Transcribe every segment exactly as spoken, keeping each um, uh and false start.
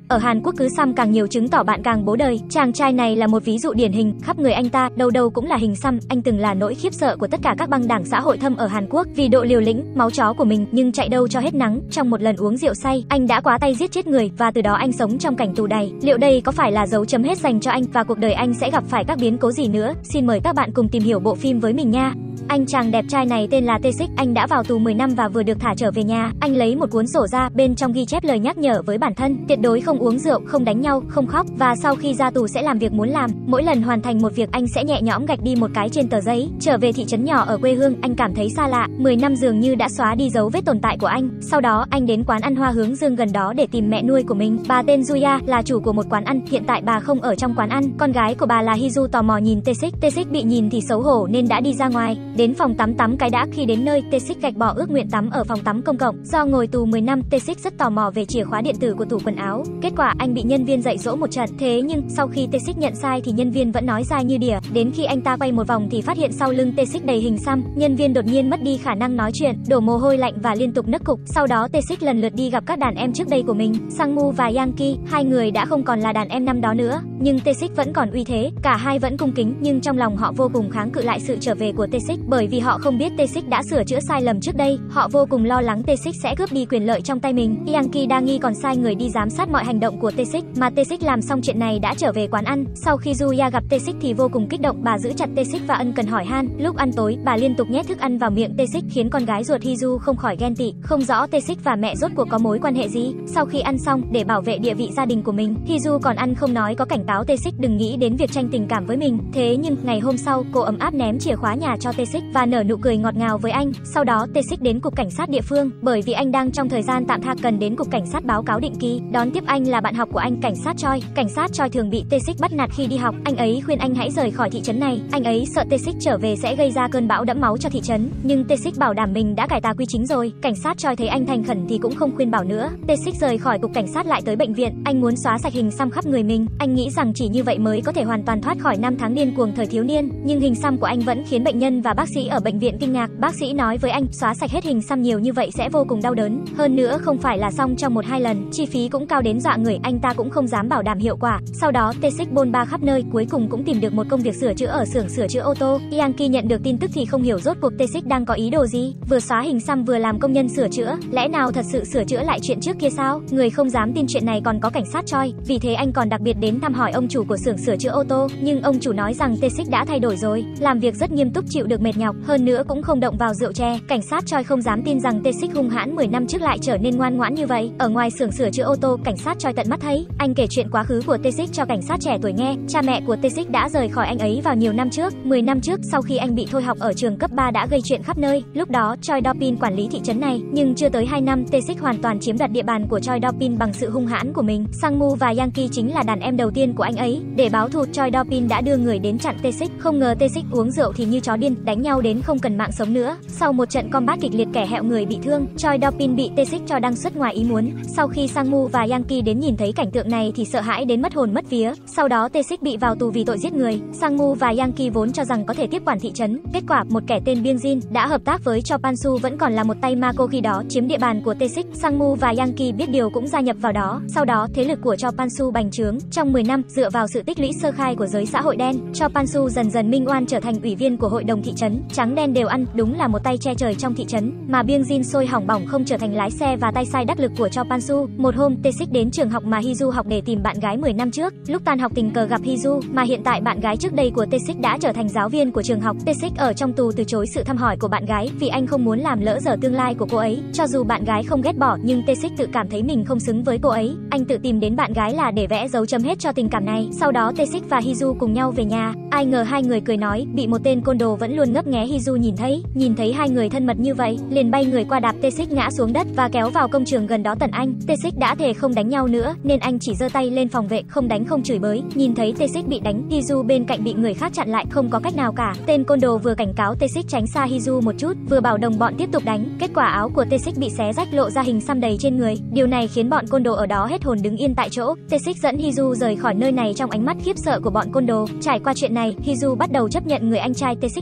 Ở Hàn Quốc cứ xăm càng nhiều chứng tỏ bạn càng bố đời. Chàng trai này là một ví dụ điển hình, khắp người anh ta đâu đâu cũng là hình xăm. Anh từng là nỗi khiếp sợ của tất cả các băng đảng xã hội thâm ở Hàn Quốc vì độ liều lĩnh, máu chó của mình, nhưng chạy đâu cho hết nắng. Trong một lần uống rượu say, anh đã quá tay giết chết người và từ đó anh sống trong cảnh tù đày. Liệu đây có phải là dấu chấm hết dành cho anh và cuộc đời anh sẽ gặp phải các biến cố gì nữa? Xin mời các bạn cùng tìm hiểu bộ phim với mình nha. Anh chàng đẹp trai này tên là Tae-sik, anh đã vào tù mười năm và vừa được thả trở về nhà. Anh lấy một cuốn sổ ra, bên trong ghi chép lời nhắc nhở với bản thân, tuyệt đối không uống rượu, không đánh nhau, không khóc và sau khi ra tù sẽ làm việc muốn làm. Mỗi lần hoàn thành một việc anh sẽ nhẹ nhõm gạch đi một cái trên tờ giấy. Trở về thị trấn nhỏ ở quê hương, anh cảm thấy xa lạ, mười năm dường như đã xóa đi dấu vết tồn tại của anh. Sau đó, anh đến quán ăn Hoa Hướng Dương gần đó để tìm mẹ nuôi của mình. Bà tên Juya là chủ của một quán ăn, hiện tại bà không ở trong quán ăn. Con gái của bà là Hiju tò mò nhìn Tae-sik. Tae-sik bị nhìn thì xấu hổ nên đã đi ra ngoài, đến phòng tắm tắm cái đã. Khi đến nơi, Tae-sik gạch bỏ ước nguyện tắm ở phòng tắm công cộng. Do ngồi tù mười năm, Tae-sik rất tò mò về chìa khóa điện tử của tủ quần áo. Kết quả anh bị nhân viên dạy dỗ một trận. Thế nhưng sau khi Tae-sik nhận sai thì nhân viên vẫn nói dai như đỉa. Đến khi anh ta quay một vòng thì phát hiện sau lưng Tae-sik đầy hình xăm. Nhân viên đột nhiên mất đi khả năng nói chuyện, đổ mồ hôi lạnh và liên tục nấc cục. Sau đó Tae-sik lần lượt đi gặp các đàn em trước đây của mình, Sang-woo và Yang-ki. Hai người đã không còn là đàn em năm đó nữa, nhưng Tae-sik vẫn còn uy thế. Cả hai vẫn cung kính, nhưng trong lòng họ vô cùng kháng cự lại sự trở về của Tae-sik, bởi vì họ không biết Tae-sik đã sửa chữa sai lầm trước đây. Họ vô cùng lo lắng Tae-sik sẽ cướp đi quyền lợi trong tay mình. Yang-ki đa nghi còn sai người đi giám sát mọi hành động của Tae-sik, mà Tae-sik làm xong chuyện này đã trở về quán ăn. Sau khi Juya gặp Tae-sik thì vô cùng kích động, bà giữ chặt Tae-sik và ân cần hỏi han. Lúc ăn tối, bà liên tục nhét thức ăn vào miệng Tae-sik khiến con gái ruột Hiju không khỏi ghen tị. Không rõ Tae-sik và mẹ rốt cuộc có mối quan hệ gì. Sau khi ăn xong, để bảo vệ địa vị gia đình của mình, Hiju còn ăn không nói có cảnh cáo Tae-sik đừng nghĩ đến việc tranh tình cảm với mình. Thế nhưng ngày hôm sau, cô ấm áp ném chìa khóa nhà cho Tae-sik và nở nụ cười ngọt ngào với anh. Sau đó Tae-sik đến cục cảnh sát địa phương, bởi vì anh đang trong thời gian tạm tha cần đến cục cảnh sát báo cáo định kỳ. Đón tiếp anh là bạn học của anh, cảnh sát Choi. Cảnh sát Choi thường bị Tae-sik bắt nạt khi đi học. Anh ấy khuyên anh hãy rời khỏi thị trấn này. Anh ấy sợ Tae-sik trở về sẽ gây ra cơn bão đẫm máu cho thị trấn, nhưng Tae-sik bảo đảm mình đã cải tà quy chính rồi. Cảnh sát Choi thấy anh thành khẩn thì cũng không khuyên bảo nữa. Tae-sik rời khỏi cục cảnh sát lại tới bệnh viện. Anh muốn xóa sạch hình xăm khắp người mình. Anh nghĩ rằng chỉ như vậy mới có thể hoàn toàn thoát khỏi năm tháng điên cuồng thời thiếu niên, nhưng hình xăm của anh vẫn khiến bệnh nhân và bác sĩ ở bệnh viện kinh ngạc. Bác sĩ nói với anh, xóa sạch hết hình xăm nhiều như vậy sẽ vô cùng đau đớn, hơn nữa không phải là xong trong một hai lần, chi phí cũng cao đến dọa người. Anh ta cũng không dám bảo đảm hiệu quả. Sau đó Tae-sik bôn ba khắp nơi, cuối cùng cũng tìm được một công việc sửa chữa ở xưởng sửa chữa ô tô. Yang-ki nhận được tin tức thì không hiểu rốt cuộc Tae-sik đang có ý đồ gì, vừa xóa hình xăm vừa làm công nhân sửa chữa, lẽ nào thật sự sửa chữa lại chuyện trước kia sao? Người không dám tin chuyện này còn có cảnh sát Choi, vì thế anh còn đặc biệt đến thăm hỏi ông chủ của xưởng sửa chữa ô tô, nhưng ông chủ nói rằng Tae-sik đã thay đổi rồi, làm việc rất nghiêm túc, chịu được mệt nhọc, hơn nữa cũng không động vào rượu chè. Cảnh sát Choi không dám tin rằng Tae-sik hung hãn mười năm trước lại trở nên ngoan ngoãn như vậy. Ở ngoài xưởng sửa chữa ô tô, cảnh sát Choi tận mắt thấy, anh kể chuyện quá khứ của Tae-sik cho cảnh sát trẻ tuổi nghe. Cha mẹ của Tae-sik đã rời khỏi anh ấy vào nhiều năm trước. mười năm trước, sau khi anh bị thôi học ở trường cấp ba đã gây chuyện khắp nơi. Lúc đó Choi Do-pin quản lý thị trấn này, nhưng chưa tới hai năm, Tae-sik hoàn toàn chiếm đoạt địa bàn của Choi Do-pin bằng sự hung hãn của mình. Sang-woo và Yang-ki chính là đàn em đầu tiên của anh ấy. Để báo thù, Choi Do-pin đã đưa người đến chặn Tae-sik. Không ngờ Tae-sik uống rượu thì như chó điên, đánh nhau đến không cần mạng sống nữa. Sau một trận combat kịch liệt, kẻ hẹo người bị thương, Choi Do-pin bị Tae-sik cho đăng xuất ngoài ý muốn. Sau khi Sang-woo và Yang-ki đến nhìn thấy cảnh tượng này thì sợ hãi đến mất hồn mất vía. Sau đó Tae-sik bị vào tù vì tội giết người. Sang-woo và Yang-ki vốn cho rằng có thể tiếp quản thị trấn, kết quả một kẻ tên Byung Jin đã hợp tác với Cho Pan-su vẫn còn là một tay ma cô khi đó chiếm địa bàn của Tae-sik. Sang-woo và Yang-ki biết điều cũng gia nhập vào đó. Sau đó thế lực của Cho Pan-su bành trướng. Trong mười năm, dựa vào sự tích lũy sơ khai của giới xã hội đen, Cho Pan-su dần dần minh oan trở thành ủy viên của hội đồng thị trấn, trắng đen đều ăn, đúng là một tay che trời trong thị trấn. Mà Byung Jin sôi hỏng bỏng không trở thành lái xe và tay sai đắc lực của Cho Pan-su. Một hôm, Tae-sik đến trường học mà Hiju học để tìm bạn gái mười năm trước. Lúc tan học tình cờ gặp Hiju, mà hiện tại bạn gái trước đây của Tae-sik đã trở thành giáo viên của trường học. Tae-sik ở trong tù từ chối sự thăm hỏi của bạn gái vì anh không muốn làm lỡ dở tương lai của cô ấy. Cho dù bạn gái không ghét bỏ, nhưng Tae-sik tự cảm thấy mình không xứng với cô ấy. Anh tự tìm đến bạn gái là để vẽ dấu chấm hết cho tình cảm này. Sau đó Tae-sik và Hiju cùng nhau về nhà. Ai ngờ hai người cười nói, bị một tên côn đồ vẫn luôn ngấp nghé Hiju nhìn thấy, nhìn thấy hai người thân mật như vậy, liền bay người qua đạp Tae-sik ngã xuống đất và kéo vào công trường gần đó tẩn anh. Tae-sik đã thề không đánh nhau nữa, nên anh chỉ giơ tay lên phòng vệ, không đánh không chửi bới. Nhìn thấy Tae-sik bị đánh, Hiju bên cạnh bị người khác chặn lại, không có cách nào cả. Tên côn đồ vừa cảnh cáo Tae-sik tránh xa Hiju một chút, vừa bảo đồng bọn tiếp tục đánh. Kết quả áo của Tae-sik bị xé rách, lộ ra hình xăm đầy trên người. Điều này khiến bọn côn đồ ở đó hết hồn đứng yên tại chỗ. Tae-sik dẫn Hiju rời khỏi nơi này trong ánh mắt khiếp sợ của bọn côn đồ. Trải qua chuyện này, Hiju bắt đầu chấp nhận người anh trai Tae-sik này. Bên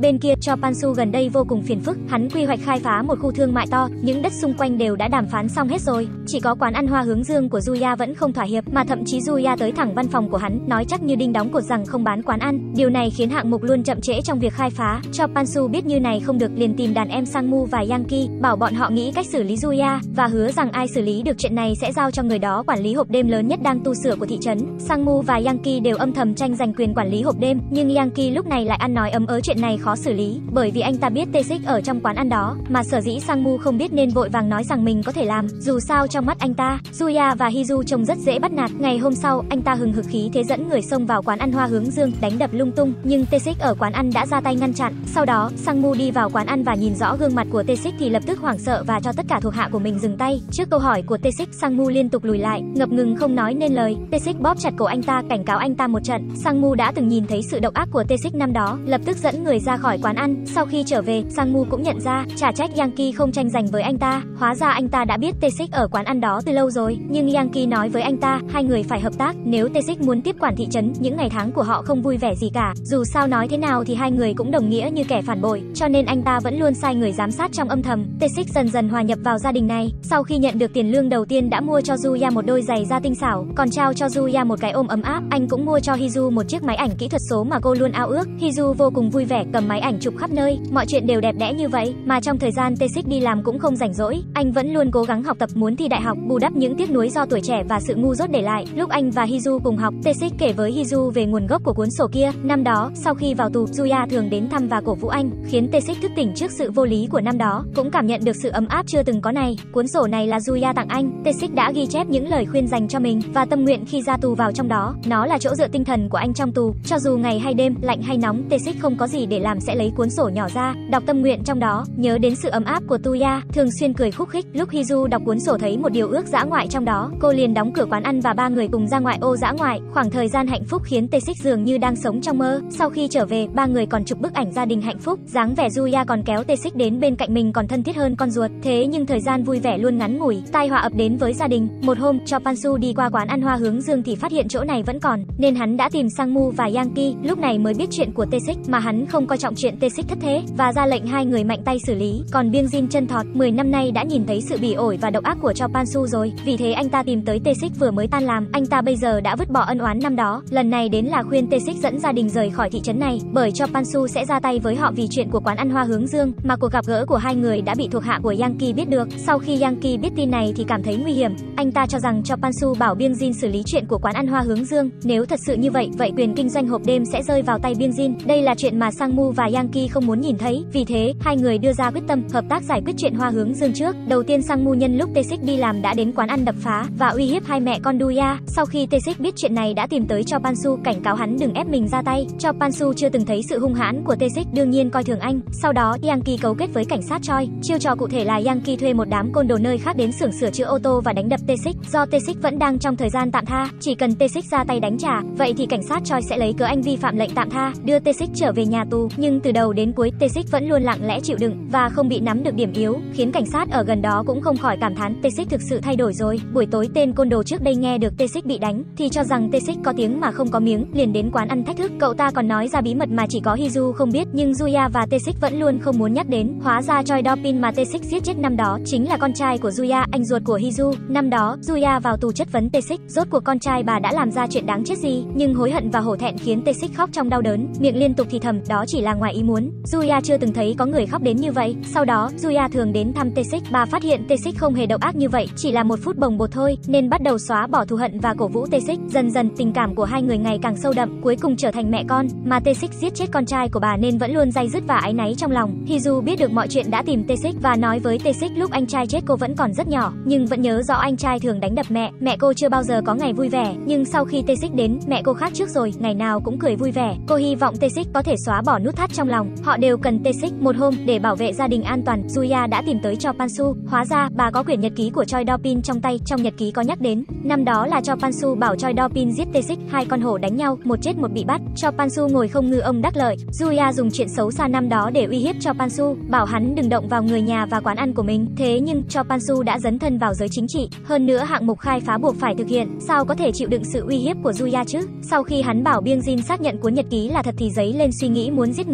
Bên kia, Cho Pan-su gần đây vô cùng phiền phức, hắn quy hoạch khai phá một khu thương mại to, những đất xung quanh đều đã đàm phán xong hết rồi, chỉ có quán ăn Hoa Hướng Dương của Juya vẫn không thỏa hiệp, mà thậm chí Juya tới thẳng văn phòng của hắn, nói chắc như đinh đóng cột rằng không bán quán ăn. Điều này khiến hạng mục luôn chậm trễ trong việc khai phá. Cho Pan-su biết như này không được, liền tìm đàn em Sang-mu và Yang-ki, bảo bọn họ nghĩ cách xử lý Juya và hứa rằng ai xử lý được chuyện này sẽ giao cho người đó quản lý hộp đêm lớn nhất đang tu sửa của thị trấn. Sang-mu và Yang-ki đều âm thầm tranh giành quyền quản lý hộp đêm, nhưng Yang-ki lúc này lại ăn nói ấm ớ chuyện này khó xử lý, bởi vì anh ta biết Tae-sik ở trong quán ăn đó, mà sở dĩ Sang-mu không biết nên vội vàng nói rằng mình có thể làm. Dù sao trong mắt anh ta, Juya và Hiju trông rất dễ bắt nạt. Ngày hôm sau, anh ta hừng hực khí thế dẫn người xông vào quán ăn Hoa Hướng Dương, đánh đập lung tung, nhưng Tae-sik ở quán ăn đã ra tay ngăn chặn. Sau đó, Sang-mu đi vào quán ăn và nhìn rõ gương mặt của Tae-sik thì lập tức hoảng sợ và cho tất cả thuộc hạ của mình dừng tay. Trước câu hỏi của Tae-sik, Sang-mu liên tục lùi lại, ngập ngừng không nói nên lời. Tae-sik bóp chặt cổ anh ta, cảnh cáo anh ta một trận. Sang-mu đã từng nhìn thấy sự độc ác của Tae-sik năm đó, lập tức dẫn người ra khỏi quán ăn. Sau khi trở về, Sang-mu cũng nhận ra, chả trách Yang-ki không tranh giành với anh ta, hóa ra anh ta đã biết Tae-sik ở quán ăn đó từ lâu rồi. Nhưng Yang-ki nói với anh ta, hai người phải hợp tác, nếu Tae-sik muốn tiếp quản thị trấn, những ngày tháng của họ không vui vẻ gì cả. Dù sao nói thế nào thì hai người cũng đồng nghĩa như kẻ phản bội, cho nên anh ta vẫn luôn sai người giám sát trong âm thầm. Tae-sik dần dần hòa nhập vào gia đình này. Sau khi nhận được tiền lương đầu tiên đã mua cho Juya một đôi giày da tinh xảo, còn trao cho Juya một cái ôm ấm áp. Anh cũng mua cho Hiju một chiếc máy ảnh kỹ thuật số mà cô luôn ao ước. Hiju vô cùng vui vẻ cầm máy ảnh chụp khắp nơi, mọi chuyện đều đẹp đẽ như vậy. Mà trong thời gian Tae-sik đi làm cũng không rảnh rỗi, anh vẫn luôn cố gắng học tập, muốn thi đại học, bù đắp những tiếc nuối do tuổi trẻ và sự ngu dốt để lại. Lúc anh và Hiju cùng học, Tae-sik kể với Hiju về nguồn gốc của cuốn sổ kia. Năm đó, sau khi vào tù, Juya thường đến thăm và cổ vũ anh, khiến Tae-sik thức tỉnh trước sự vô lý của năm đó, cũng cảm nhận được sự ấm áp chưa từng có này. Cuốn sổ này là Juya tặng anh, Tae-sik đã ghi chép những lời khuyên dành cho mình và tâm nguyện khi ra tù vào trong đó. Nó là chỗ dựa tinh thần của anh trong tù, cho dù ngày hay đêm, lạnh hay nóng, Tae-sik không có gì để làm sẽ lấy cuốn sổ nhỏ ra, đọc tâm nguyện trong đó, nhớ đến sự ấm áp của Tuya, thường xuyên cười khúc khích. Lúc Hiju đọc cuốn sổ thấy một điều ước dã ngoại trong đó, cô liền đóng cửa quán ăn và ba người cùng ra ngoại ô dã ngoại. Khoảng thời gian hạnh phúc khiến Tae-sik dường như đang sống trong mơ. Sau khi trở về, ba người còn chụp bức ảnh gia đình hạnh phúc, dáng vẻ Juya còn kéo Tae-sik đến bên cạnh mình còn thân thiết hơn con ruột. Thế nhưng thời gian vui vẻ luôn ngắn ngủi, tai họa ập đến với gia đình. Một hôm, Cho Pan-su đi qua quán ăn Hoa Hướng Dương thì phát hiện chỗ này vẫn còn, nên hắn đã tìm Sang-mu và Yang-ki, lúc này mới biết chuyện của Tae-sik, mà hắn không coi trọng chuyện Tae-sik thất thế và ra lệnh hai người mạnh tay xử lý. Còn Byung Jin chân thọt, mười năm nay đã nhìn thấy sự bỉ ổi và độc ác của Cho Pan-su rồi, vì thế anh ta tìm tới Tae-sik vừa mới tan làm. Anh ta bây giờ đã vứt bỏ ân oán năm đó, lần này đến là khuyên Tae-sik dẫn gia đình rời khỏi thị trấn này, bởi Cho Pan-su sẽ ra tay với họ vì chuyện của quán ăn Hoa Hướng Dương. Mà cuộc gặp gỡ của hai người đã bị thuộc hạ của Yang-ki biết được. Sau khi Yang-ki biết tin này thì cảm thấy nguy hiểm, anh ta cho rằng Cho Pan-su bảo Byung Jin xử lý chuyện của quán ăn Hoa Hướng Dương. Nếu thật sự như vậy, vậy quyền kinh doanh hộp đêm sẽ rơi vào tay Byung Jin. Đây là chuyện mà Sang-mu và Yang-ki không muốn nhìn thấy. Vì thế, hai người đưa ra quyết tâm hợp tác giải quyết chuyện Hoa Hướng Dương trước. Đầu tiên, Sang-mu nhân lúc Tae-sik đi làm đã đến quán ăn đập phá và uy hiếp hai mẹ con Duya. Sau khi Tae-sik biết chuyện này đã tìm tới Cho Pan-su cảnh cáo hắn đừng ép mình ra tay. Cho Pan-su chưa từng thấy sự hung hãn của Tae-sik, đương nhiên coi thường anh. Sau đó, Yang-ki cấu kết với cảnh sát Choi. Chiêu trò cụ thể là Yang-ki thuê một đám côn đồ nơi khác đến xưởng sửa chữa ô tô và đánh đập Tae-sik. Do Tae-sik vẫn đang trong thời gian tạm tha, chỉ cần Tae-sik ra tay đánh trả, vậy thì cảnh sát Choi sẽ lấy cớ anh vi phạm lệnh tạm tha, đưa Tae-sik trở về nhà tù. Nhưng từ đầu đến cuối, Tae-sik vẫn luôn lặng lẽ chịu đựng và không bị nắm được điểm yếu, khiến cảnh sát ở gần đó cũng không khỏi cảm thán Tae-sik thực sự thay đổi rồi. Buổi tối, tên côn đồ trước đây nghe được Tae-sik bị đánh thì cho rằng Tae-sik có tiếng mà không có miếng, liền đến quán ăn thách thức. Cậu ta còn nói ra bí mật mà chỉ có Hiju không biết, nhưng Juya và Tae-sik vẫn luôn không muốn nhắc đến. Hóa ra Choi Do-pin mà Tae-sik giết chết năm đó chính là con trai của Juya, anh ruột của Hiju. Năm đó, Juya vào tù chất vấn Tae-sik, rốt cuộc con trai bà đã làm ra chuyện đáng chết gì, nhưng hối hận và hổ thẹn khiến Tae-sik khóc trong đau đớn, miệng liên tục thì thầm, đó chỉ là ngoài ý muốn. Juya chưa từng thấy có người khóc đến như vậy. Sau đó, Juya thường đến thăm Tae-sik, bà phát hiện Tae-sik không hề độc ác như vậy, chỉ là một phút bồng bột thôi, nên bắt đầu xóa bỏ thù hận và cổ vũ Tae-sik. Dần dần, tình cảm của hai người ngày càng sâu đậm, cuối cùng trở thành mẹ con. Mà Tae-sik giết chết con trai của bà nên vẫn luôn day dứt và áy náy trong lòng. Hiju biết được mọi chuyện đã tìm Tae-sik và nói với Tae-sik lúc anh trai chết cô vẫn còn rất nhỏ, nhưng vẫn nhớ rõ anh trai thường đánh đập mẹ. Mẹ cô chưa bao giờ có ngày vui vẻ, nhưng sau khi Tae-sik đến, mẹ cô khác trước rồi, ngày nào cũng cười vui vẻ. Cô hy vọng Tae-sik có thể xóa bỏ nút thắt trong lòng. Họ đều cần Tae-sik. Một hôm, để bảo vệ gia đình an toàn, Juya đã tìm tới Cho Pan-su. Hóa ra, bà có quyển nhật ký của Choi Do-pin trong tay. Trong nhật ký có nhắc đến, năm đó là Cho Pan-su bảo Choi Do-pin giết Tae-sik, hai con hổ đánh nhau, một chết một bị bắt. Cho Pan-su ngồi không ngư ông đắc lợi. Juya dùng chuyện xấu xa năm đó để uy hiếp Cho Pan-su, bảo hắn đừng động vào người nhà và quán ăn của mình. Thế nhưng Cho Pan-su đã dấn thân vào giới chính trị, hơn nữa hạng mục khai phá buộc phải thực hiện, sao có thể chịu đựng sự uy hiếp của Juya chứ? Sau khi hắn bảo Byung Jin xác nhận cuốn nhật ký là thật thì dấy lên suy nghĩ muốn giết người.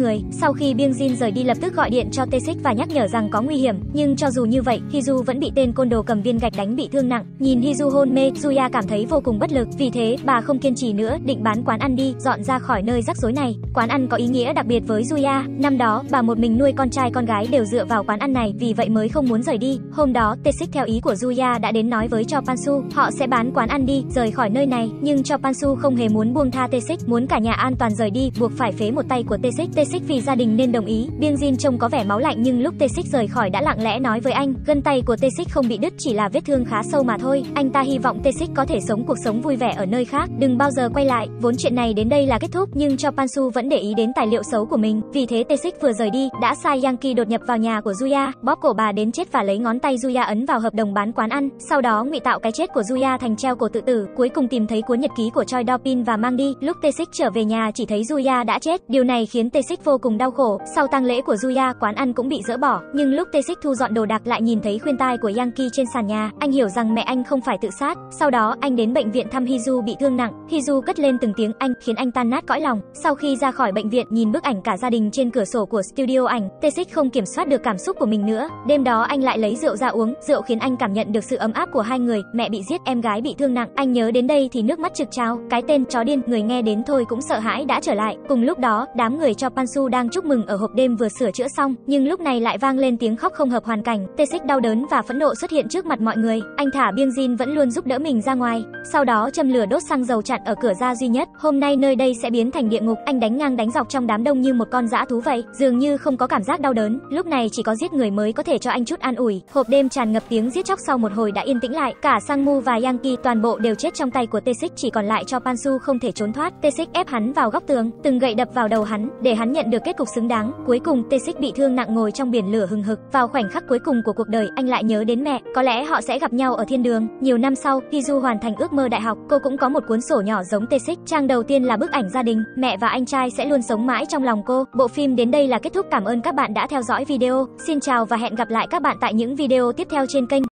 người. Sau khi Byung Jin rời đi lập tức gọi điện cho Tae-sik và nhắc nhở rằng có nguy hiểm, nhưng cho dù như vậy, Hee-ju vẫn bị tên côn đồ cầm viên gạch đánh bị thương nặng. Nhìn Hee-ju hôn mê, Juya cảm thấy vô cùng bất lực, vì thế bà không kiên trì nữa, định bán quán ăn đi, dọn ra khỏi nơi rắc rối này. Quán ăn có ý nghĩa đặc biệt với Juya, năm đó bà một mình nuôi con trai con gái đều dựa vào quán ăn này, vì vậy mới không muốn rời đi. Hôm đó, Tae-sik theo ý của Juya đã đến nói với Cho Pan-su, họ sẽ bán quán ăn đi, rời khỏi nơi này, nhưng Cho Pan-su không hề muốn buông tha Tae-sik, muốn cả nhà an toàn rời đi, buộc phải phế một tay của Tae-sik. Tae-sik vì gia đình nên đồng ý. Byung Jin trông có vẻ máu lạnh nhưng lúc Tae-sik rời khỏi đã lặng lẽ nói với anh, gân tay của Tae-sik không bị đứt, chỉ là vết thương khá sâu mà thôi. Anh ta hy vọng Tae-sik có thể sống cuộc sống vui vẻ ở nơi khác, đừng bao giờ quay lại. Vốn chuyện này đến đây là kết thúc, nhưng Cho Pan-su vẫn để ý đến tài liệu xấu của mình. Vì thế Tae-sik vừa rời đi, đã sai Yang-ki đột nhập vào nhà của Juya, bóp cổ bà đến chết và lấy ngón tay Juya ấn vào hợp đồng bán quán ăn. Sau đó ngụy tạo cái chết của Juya thành treo cổ tự tử. Cuối cùng tìm thấy cuốn nhật ký của Choi Do-pin và mang đi. Lúc Tae-sik trở về nhà chỉ thấy Juya đã chết. Điều này khiến Tae-sik vô cùng đau khổ. Sau tang lễ của Juya, quán ăn cũng bị dỡ bỏ. Nhưng lúc Tae-sik thu dọn đồ đạc lại nhìn thấy khuyên tai của Yang-ki trên sàn nhà. Anh hiểu rằng mẹ anh không phải tự sát. Sau đó anh đến bệnh viện thăm Hee-ju bị thương nặng. Hee-ju cất lên từng tiếng anh, khiến anh tan nát cõi lòng. Sau khi ra khỏi bệnh viện, nhìn bức ảnh cả gia đình trên cửa sổ của studio ảnh, Tae-sik không kiểm soát được cảm xúc của mình nữa. Đêm đó anh lại lấy rượu ra uống, rượu khiến anh cảm nhận được sự ấm áp của hai người. Mẹ bị giết, em gái bị thương nặng. Anh nhớ đến đây thì nước mắt trực trào. Cái tên chó điên, người nghe đến thôi cũng sợ hãi đã trở lại. Cùng lúc đó, đám người cho Pan-su đang chúc mừng ở hộp đêm vừa sửa chữa xong, nhưng lúc này lại vang lên tiếng khóc không hợp hoàn cảnh. Tae-sik đau đớn và phẫn nộ xuất hiện trước mặt mọi người. Anh thả Byung Jin vẫn luôn giúp đỡ mình ra ngoài, sau đó châm lửa đốt xăng dầu chặn ở cửa ra duy nhất. Hôm nay nơi đây sẽ biến thành địa ngục. Anh đánh ngang đánh dọc trong đám đông như một con dã thú vậy, dường như không có cảm giác đau đớn. Lúc này chỉ có giết người mới có thể cho anh chút an ủi. Hộp đêm tràn ngập tiếng giết chóc, sau một hồi đã yên tĩnh lại. Cả Sang-mu và Yang-ki toàn bộ đều chết trong tay của Tae-sik, chỉ còn lại cho Pan-su không thể trốn thoát. Tae-sik ép hắn vào góc tường, từng gậy đập vào đầu hắn để hắn nhận được kết cục xứng đáng. Cuối cùng Tae-sik bị thương nặng ngồi trong biển lửa hừng hực. Vào khoảnh khắc cuối cùng của cuộc đời, anh lại nhớ đến mẹ, có lẽ họ sẽ gặp nhau ở thiên đường. Nhiều năm sau, Hee-ju hoàn thành ước mơ đại học, cô cũng có một cuốn sổ nhỏ giống Tae-sik. Trang đầu tiên là bức ảnh gia đình, mẹ và anh trai sẽ luôn sống mãi trong lòng cô. Bộ phim đến đây là kết thúc. Cảm ơn các bạn đã theo dõi video. Xin chào và hẹn gặp lại các bạn tại những video tiếp theo trên kênh.